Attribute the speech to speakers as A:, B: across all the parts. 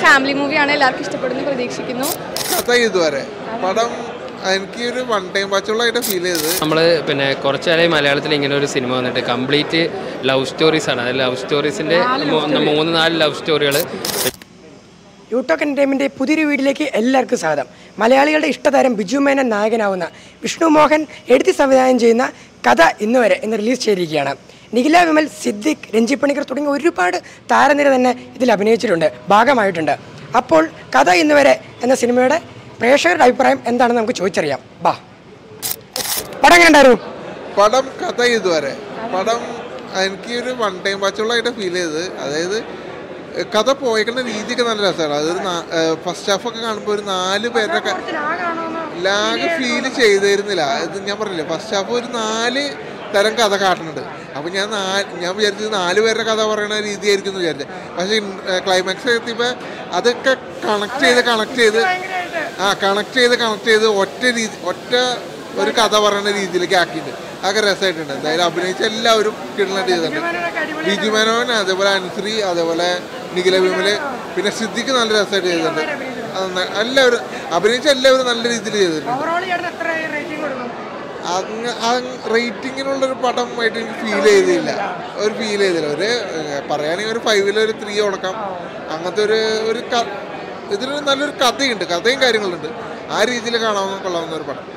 A: Family മൂവിയാണ്, എല്ലാവർക്കും ഇഷ്ടപ്പെടുന്നു പ്രതീക്ഷിക്കുന്നു.
B: കഥ ഇതുവരെ പടം എനിക്കൊരു വൺ ടൈം വാച്ചുള്ളതായിട്ട് ഫീൽ ചെയ്തത്.
C: നമ്മൾ പിന്നെ കുറച്ചാലായി മലയാളത്തിൽ ഇങ്ങനെ ഒരു സിനിമ വന്നിട്ട് കംപ്ലീറ്റ് ലവ് സ്റ്റോറീസാണ്. അത് ലവ് സ്റ്റോറീസിൻ്റെ 3-4 ലവ് സ്റ്റോറികൾ.
D: യൂടോക്ക് എൻ്റർടൈൻമെൻറ്റ് പുതിയൊരു വീഡിയോയിലേക്ക് എല്ലാവർക്കും സ്വാഗതം. മലയാളികളുടെ ഇഷ്ടതാരം ബിജു മേനോൻ നായകനാവുന്ന വിഷ്ണു മോഹൻ എഴുതി സംവിധാനം ചെയ്യുന്ന കഥ ഇന്നുവരെ ഇന്ന് റിലീസ് ചെയ്തിരിക്കുകയാണ്. നിഖില വിമൽ, സിദ്ദിഖ്, രഞ്ജി പണിക്കർ തുടങ്ങിയ ഒരുപാട് താരനിര തന്നെ ഇതിൽ അഭിനയിച്ചിട്ടുണ്ട്, ഭാഗമായിട്ടുണ്ട്. അപ്പോൾ കഥ ഇന്നുവരെ എന്ന സിനിമയുടെ പ്രേക്ഷകരുടെ അഭിപ്രായം എന്താണെന്ന് നമുക്ക് ചോദിച്ചറിയാം. പടം എങ്ങനെ ഉണ്ടായിരുന്നു?
B: പടം കഥ ഇതുവരെ പടം എനിക്കൊരു വൺ ടൈം വാച്ചുള്ളതായിട്ട് ഫീൽ ചെയ്തത്. അതായത് കഥ പോയേക്കുന്ന രീതിയൊക്കെ നല്ല രസമാണ്. അതൊരു ഫസ്റ്റ് ഹാഫൊക്കെ കാണുമ്പോൾ ഒരു 4 പേരുടെ ലാഗ് ഫീൽ ചെയ്തിരുന്നില്ല. ഇത് ഞാൻ പറഞ്ഞില്ലേ, ഫസ്റ്റ് ഹാഫ് ഒരു 4 തരം കഥ കാട്ടുന്നുണ്ട്. അപ്പോൾ ഞാൻ വിചാരിച്ചത് 4 പേരുടെ കഥ പറയുന്ന രീതിയായിരിക്കും എന്ന് വിചാരിച്ചത്. പക്ഷേ ക്ലൈമാക്സ് എത്തിയപ്പോൾ അതൊക്കെ കണക്ട് ചെയ്ത് ഒറ്റ ഒരു കഥ പറയുന്ന രീതിയിലേക്ക് ആക്കിയിട്ടുണ്ട്. അതൊക്കെ രസമായിട്ടുണ്ട്. എന്തായാലും അഭിനയിച്ച എല്ലാവരും കിടന്നിട്ട് ചെയ്തിട്ടുണ്ട്. ബിജു മേനോൻ, അതേപോലെ അനുശ്രീ, അതേപോലെ നിഖില വിമല്, പിന്നെ സിദ്ദിഖ് നല്ല രസമായിട്ട് ചെയ്തിട്ടുണ്ട്. എല്ലാവരും അഭിനയിച്ച എല്ലാവരും നല്ല രീതിയിൽ ചെയ്തിട്ടുണ്ട്. റേറ്റിങ്ങിനുള്ളൊരു പടമായിട്ട് എനിക്ക് ഫീൽ ചെയ്തില്ല. ഒരു പറയുകയാണെങ്കിൽ ഒരു 5-ൽ ഒരു 3 കൊടുക്കാം. അങ്ങനത്തെ ഒരു ഇതിന് നല്ലൊരു കഥയും കാര്യങ്ങളുണ്ട്. ആ രീതിയിൽ കൊള്ളാവുന്ന ഒരു പടം.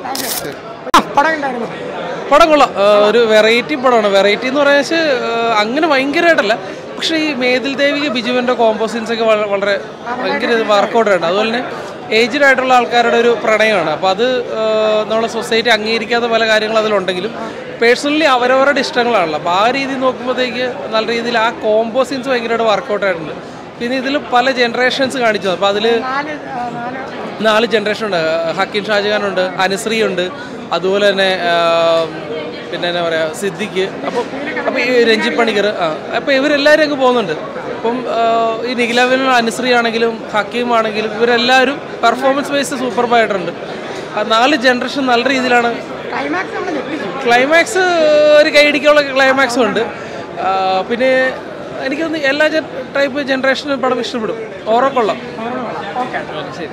E: പടം കൊള്ളാം. ഒരു വെറൈറ്റി പടമാണ്. വെറൈറ്റി എന്ന് പറയാ അങ്ങനെ ഭയങ്കരമായിട്ടല്ല, പക്ഷേ ഈ മേതിൽ ദേവിക ബിജുവിൻ്റെ കോമ്പോസിൻസൊക്കെ വളരെ ഭയങ്കര വർക്കൗട്ടായിട്ടുണ്ട്. അതുപോലെ തന്നെ ഏജ്ഡ് ആയിട്ടുള്ള ആൾക്കാരുടെ ഒരു പ്രണയമാണ്. അപ്പോൾ അത് നമ്മളെ സൊസൈറ്റി അംഗീകരിക്കാത്ത പല കാര്യങ്ങൾ അതിലുണ്ടെങ്കിലും പേഴ്സണലി അവരവരുടെ ഇഷ്ടങ്ങളാണല്ലോ. അപ്പോൾ ആ രീതി നോക്കുമ്പോഴത്തേക്ക് നല്ല രീതിയിൽ ആ കോമ്പോസിൻസ് ഭയങ്കരമായിട്ട് വർക്കൗട്ടായിട്ടുണ്ട്. പിന്നെ ഇതിൽ പല ജനറേഷൻസ് കാണിച്ചു. അപ്പോൾ അതിൽ 4 ജനറേഷൻ ഉണ്ട്. ഹക്കീം ഷാജഹാനുണ്ട്, അനുശ്രീ ഉണ്ട്, അതുപോലെ തന്നെ പിന്നെ എന്നാ പറയുക സിദ്ദിഖ്, അപ്പോൾ ഈ രഞ്ജി പണിക്കർ, അപ്പോൾ ഇവരെല്ലാവരും അങ്ങ് പോകുന്നുണ്ട്. അപ്പം ഈ നിഖില വിമൽ, അനുശ്രീ ആണെങ്കിലും ഹക്കീം ആണെങ്കിലും ഇവരെല്ലാവരും പെർഫോമൻസ് വൈസ് സൂപ്പർബായിട്ടുണ്ട്. 4 ജനറേഷൻ നല്ല രീതിയിലാണ്. ക്ലൈമാക്സ് ഒരു കൈയടിക്കുള്ള ക്ലൈമാക്സും ഉണ്ട്. പിന്നെ എനിക്കൊന്ന് എല്ലാ ടൈപ്പ് ജനറേഷനും പടം ഇഷ്ടപ്പെടും. ഓരോ കൊള്ളാം. ശരി.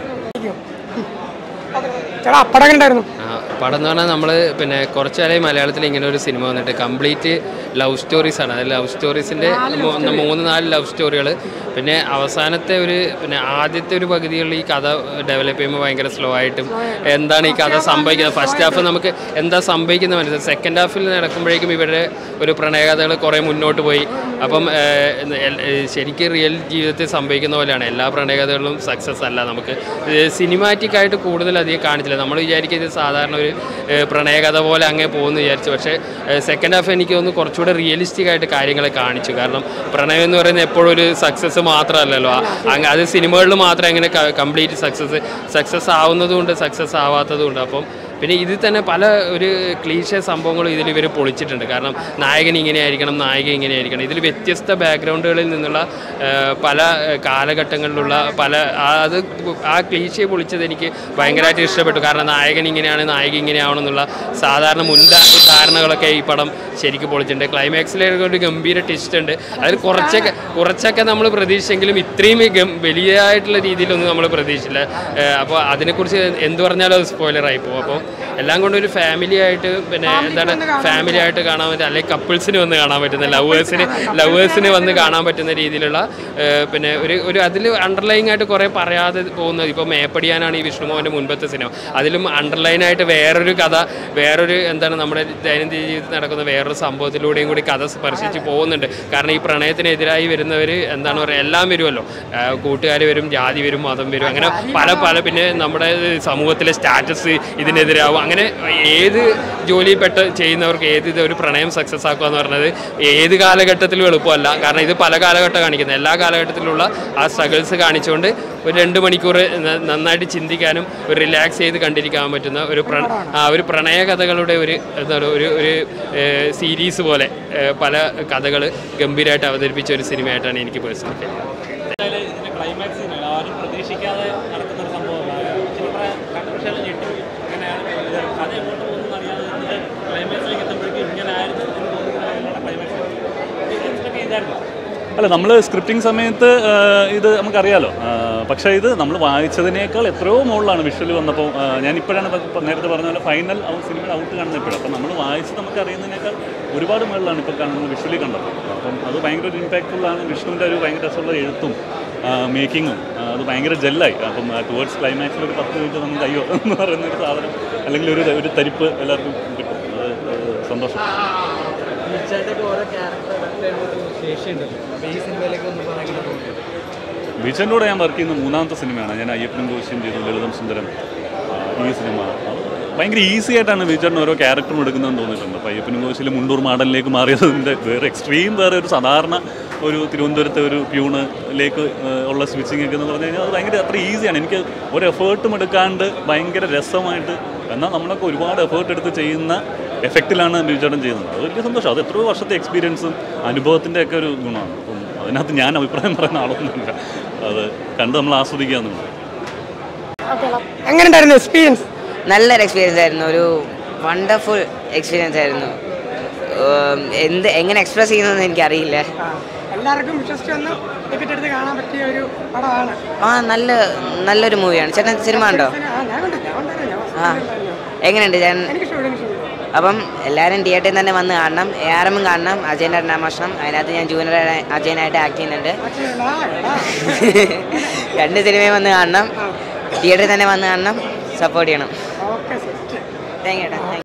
C: പടം എന്ന് പറഞ്ഞാൽ നമ്മൾ പിന്നെ കുറച്ചാലായി മലയാളത്തിൽ ഇങ്ങനെ ഒരു സിനിമ വന്നിട്ട് കംപ്ലീറ്റ് ലവ് സ്റ്റോറീസാണ്. അത് ലവ് സ്റ്റോറീസിൻ്റെ 3-4 ലവ് സ്റ്റോറികൾ. പിന്നെ അവസാനത്തെ പിന്നെ ആദ്യത്തെ ഒരു പകുതികളിൽ ഈ കഥ ഡെവലപ്പ് ചെയ്യുമ്പോൾ ഭയങ്കര സ്ലോ ആയിട്ടും എന്താണ് ഈ കഥ സംഭവിക്കുന്നത്, ഫസ്റ്റ് ഹാഫ് നമുക്ക് എന്താ സംഭവിക്കുന്നത് മനസ്സിലായി. സെക്കൻഡ് ഹാഫിൽ നടക്കുമ്പോഴേക്കും ഇവരുടെ ഒരു പ്രണയകഥകൾ കുറേ മുന്നോട്ട് പോയി. അപ്പം ശരിക്കും റിയൽ ജീവിതത്തിൽ സംഭവിക്കുന്ന പോലെയാണ്. എല്ലാ പ്രണയകഥകളും സക്സസ് അല്ല. നമുക്ക് സിനിമാറ്റിക്കായിട്ട് കൂടുതലധികം കാണിച്ചില്ല. നമ്മൾ വിചാരിക്കുന്നത് സാധാരണ ഒരു പ്രണയകഥ പോലെ അങ്ങേ പോകുമെന്ന് വിചാരിച്ചു. പക്ഷേ സെക്കൻഡ് ഹാഫ് എനിക്ക് തോന്നുന്നു കുറച്ചുകൂടെ റിയലിസ്റ്റിക് ആയിട്ട് കാര്യങ്ങളെ കാണിച്ചു. കാരണം പ്രണയം എന്ന് പറയുന്നത് എപ്പോഴും ഒരു സക്സസ് മാത്രമല്ലല്ലോ. അത് സിനിമകളിൽ മാത്രം എങ്ങനെ കംപ്ലീറ്റ് സക്സസ് ആവുന്നതുകൊണ്ട് സക്സസ് ആവാത്തതുകൊണ്ട്. അപ്പം പിന്നെ ഇതിൽ തന്നെ പല ഒരു ക്ലീശ സംഭവങ്ങളും ഇതിൽ ഇവർ പൊളിച്ചിട്ടുണ്ട്. കാരണം നായകൻ ഇങ്ങനെയായിരിക്കണം, നായിക ഇങ്ങനെയായിരിക്കണം. ഇതിൽ വ്യത്യസ്ത ബാക്ക്ഗ്രൗണ്ടുകളിൽ നിന്നുള്ള പല കാലഘട്ടങ്ങളിലുള്ള ആ ക്ലീശയെ പൊളിച്ചത് എനിക്ക് ഭയങ്കരമായിട്ട് ഇഷ്ടപ്പെട്ടു. കാരണം നായകൻ ഇങ്ങനെയാണ്, നായിക ഇങ്ങനെയാവണമെന്നുള്ള സാധാരണ ധാരണകളൊക്കെ ഈ പടം ശരിക്കും പൊളിച്ചിട്ടുണ്ട്. ക്ലൈമാക്സിലേക്ക് ഒരു ഗംഭീര ട്വിസ്റ്റ് ഉണ്ട്. അതിൽ കുറച്ചൊക്കെ നമ്മൾ പ്രതീക്ഷിച്ചെങ്കിലും ഇത്രയും വലിയതായിട്ടുള്ള രീതിയിലൊന്നും നമ്മൾ പ്രതീക്ഷിച്ചില്ല. അപ്പോൾ അതിനെക്കുറിച്ച് എന്ത് പറഞ്ഞാലും അത് സ്പോയിലറായി പോകും. അപ്പോൾ എല്ലാം കൊണ്ടൊരു ഒരു ഫാമിലി ആയിട്ട് ഫാമിലി ആയിട്ട് കാണാൻ പറ്റും, അല്ലെങ്കിൽ കപ്പിൾസിന് വന്ന് കാണാൻ പറ്റുന്ന, ലവേഴ്സിന് വന്ന് കാണാൻ പറ്റുന്ന രീതിയിലുള്ള പിന്നെ ഒരു അതിൽ അണ്ടർലൈൻ ആയിട്ട് കുറേ പറയാതെ പോകുന്നത്. ഇപ്പോൾ മേപ്പടിയാനാണ് ഈ വിഷ്ണുമോഹൻ്റെ മുൻപത്തെ സിനിമ. അതിലും അണ്ടർലൈനായിട്ട് വേറൊരു കഥ, നമ്മുടെ ദൈനംദിന ജീവിതത്തിൽ നടക്കുന്ന വേറൊരു സംഭവത്തിലൂടെയും കൂടി കഥ സ്പർശിച്ച് പോകുന്നുണ്ട്. കാരണം ഈ പ്രണയത്തിനെതിരായി വരുന്നവർ എല്ലാം വരുമല്ലോ. കൂട്ടുകാർ വരും, ജാതി വരും, മതം വരും, അങ്ങനെ പല പിന്നെ നമ്മുടെ സമൂഹത്തിലെ സ്റ്റാറ്റസ് ഇതിനെതിരാവും. അങ്ങനെ ഏത് ജോലിയിൽപ്പെട്ട് ചെയ്യുന്നവർക്ക് ഒരു പ്രണയം സക്സസ് ആക്കുക എന്ന് പറഞ്ഞത് ഏത് കാലഘട്ടത്തിലും എളുപ്പമല്ല. കാരണം ഇത് പല കാലഘട്ടം കാണിക്കുന്നത്, എല്ലാ കാലഘട്ടത്തിലുള്ള ആ സ്ട്രഗിൾസ് കാണിച്ചുകൊണ്ട് ഒരു 2 മണിക്കൂർ നന്നായിട്ട് ചിന്തിക്കാനും ഒരു റിലാക്സ് ചെയ്ത് കണ്ടിരിക്കാൻ പറ്റുന്ന ഒരു പ്രണയകഥകളുടെ ഒരു സീരീസ് പോലെ പല കഥകൾ ഗംഭീരമായിട്ട് അവതരിപ്പിച്ച ഒരു സിനിമയായിട്ടാണ് എനിക്ക് പേഴ്സണലി.
F: അല്ല, നമ്മൾ സ്ക്രിപ്റ്റിംഗ് സമയത്ത് ഇത് നമുക്കറിയാലോ. പക്ഷേ ഇത് നമ്മൾ വായിച്ചതിനേക്കാൾ എത്രയോ മുകളിലാണ് വിഷ്വൽ വന്നപ്പോൾ. ഞാനിപ്പോഴാണ് നേരത്തെ പറഞ്ഞ പോലെ ഫൈനൽ സിനിമയുടെ ഔട്ട് കാണുന്നത് ഇപ്പോഴും. അപ്പം നമ്മൾ വായിച്ച് നമുക്ക് അറിയുന്നതിനേക്കാൾ ഒരുപാട് മുകളിലാണ് ഇപ്പോൾ കാണുന്നത് വിഷ്വലി കണ്ടപ്പോൾ. അപ്പം അത് ഭയങ്കര ഒരു ഇമ്പാക്റ്റ്ഫുള്ളാണ്. വിഷ്ണുവിൻ്റെ ഒരു ഭയങ്കര രസമുള്ള എഴുത്തും മേക്കിങ്ങും അത് ഭയങ്കര ജെല്ലായി. അപ്പം ടുവേർഡ്സ് ക്ലൈമാക്സിൽ ഒരു 10 മിനിറ്റ് നമുക്ക് അയ്യോ എന്ന് പറയുന്ന ഒരു സാധനം അല്ലെങ്കിൽ ഒരു തരിപ്പ് എല്ലാവർക്കും കിട്ടും. അത് സന്തോഷം. ബീച്ചൻ്റെ കൂടെ ഞാൻ വർക്ക് ചെയ്യുന്ന 3ാമത്തെ സിനിമയാണ്. ഞാൻ അയ്യപ്പനും കോശിയും ചെയ്തു, ലളിതം സുന്ദരം. ഈ സിനിമ ഭയങ്കര ഈസി ആയിട്ടാണ് ബീച്ചേട്ടൻ ഓരോ ക്യാരക്ടറും എടുക്കുന്നതെന്ന് തോന്നിയിട്ടുണ്ട്. അപ്പോൾ അയ്യപ്പനും കോശിയിൽ മുണ്ടൂർ മോഡലിലേക്ക് മാറിയതിൻ്റെ വേറെ ഒരു സാധാരണ ഒരു തിരുവനന്തപുരത്തെ ഒരു പ്യൂണിലേക്ക് ഉള്ള സ്വിച്ചിങ് ഒക്കെ എന്ന് പറഞ്ഞു കഴിഞ്ഞാൽ അത് ഭയങ്കര അത്ര ഈസിയാണ്. എനിക്ക് ഒരു എഫേർട്ടും എടുക്കാണ്ട് ഭയങ്കര രസമായിട്ട്, എന്നാൽ നമ്മളൊക്കെ ഒരുപാട് എഫേർട്ട് എടുത്ത് ചെയ്യുന്ന എഫക്റ്റിലാണ് ബീച്ചേട്ടൻ ചെയ്യുന്നത്. അത് വലിയ സന്തോഷം. അത് എത്രയോ വർഷത്തെ എക്സ്പീരിയൻസും അനുഭവത്തിൻ്റെ ഒക്കെ ഒരു ഗുണമാണ്. അപ്പം അതിനകത്ത് ഞാൻ അഭിപ്രായം പറയുന്ന ആളൊന്നുമില്ല. അത് കണ്ട് നമ്മൾ ആസ്വദിക്കാമെന്നുണ്ട്.
D: എങ്ങനെ ഉണ്ടായിരുന്നു എക്സ്പീരിയൻസ്?
G: നല്ലൊരു എക്സ്പീരിയൻസ് ആയിരുന്നു. ഒരു വണ്ടർഫുൾ എക്സ്പീരിയൻസ് ആയിരുന്നു. എങ്ങനെ എക്സ്പ്രസ് ചെയ്യുന്നതെന്ന് എനിക്കറിയില്ല.
D: എല്ലാവർക്കും വിശ്വസിച്ച് വന്ന് ടിക്കറ്റ് എടുത്ത് കാണാൻ പറ്റിയ ഒരു പടമാണ്.
G: നല്ലൊരു മൂവിയാണ്. ചേട്ടൻ സിനിമ ഉണ്ടോ? എങ്ങനെയുണ്ട് ചേട്ടൻ? അപ്പം എല്ലാവരും തിയേറ്ററിൽ തന്നെ വന്ന് കാണണം. ARM കാണണം. അജയൻ്റെ അന്വേഷണം. അതിനകത്ത് ഞാൻ ജൂനിയർ അജയനായിട്ട് ആക്ട് ചെയ്യുന്നുണ്ട്. 2 സിനിമയും വന്ന് കാണണം. തിയേറ്ററിൽ തന്നെ വന്ന് കാണണം. സപ്പോർട്ട് ചെയ്യണം. Thank U.